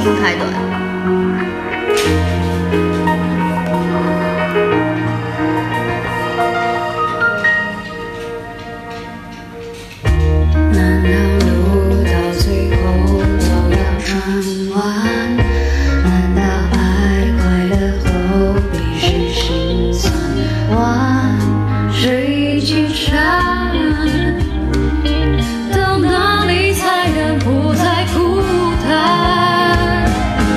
太短。 难道路到最后都要转弯？难道爱快乐后必须心酸？万水千山，到哪里才能不再孤单？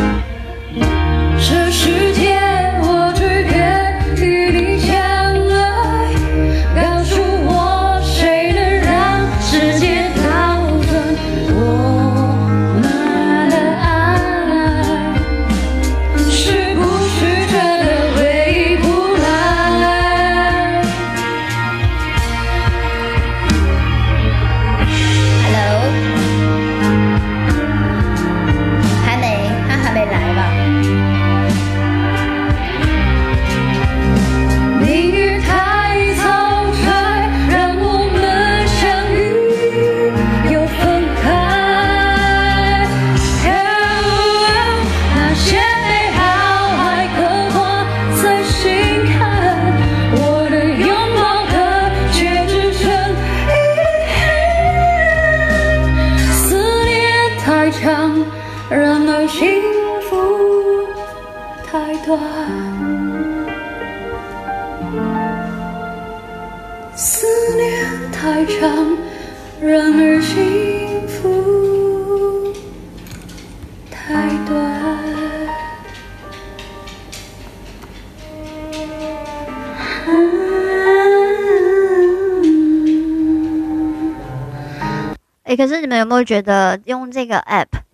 这世界我只愿与你相爱，告诉我谁能让世界倒转？我们的爱是不是真的回不来 Hello， 还没，他还没来吧？ 命运太草率，让我们相遇又分开。那些美好还刻画在心坎，我的拥抱可却只剩遗憾。思念太长，然而幸福太短。思念太长，然而幸福太短。 可是你们有没有觉得用这个 app